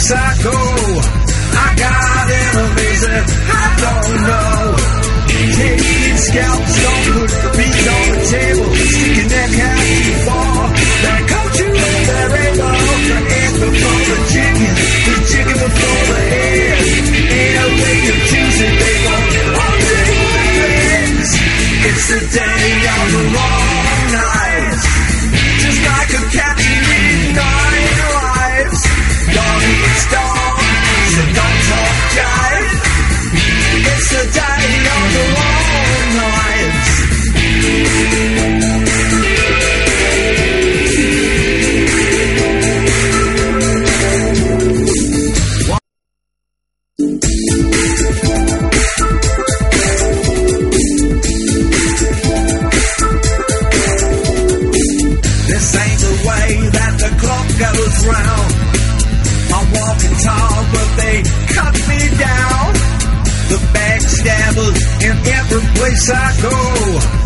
place I go. I got enemies that I don't know. Taking scalps, don't put the beat on the table. Sticking that cat too far. That coach you in the rainbow. The egg before the chicken before the egg. Ain't a way to choose it, they won't all do things. It's the day of the long nights. Just like a captain in 9 lives. Dog eats dog, so don't talk jive. It's the day of the long nights. This ain't the way that the clock goes round. I'm walking tall, but they cut me down. The backstabbers in every place I go.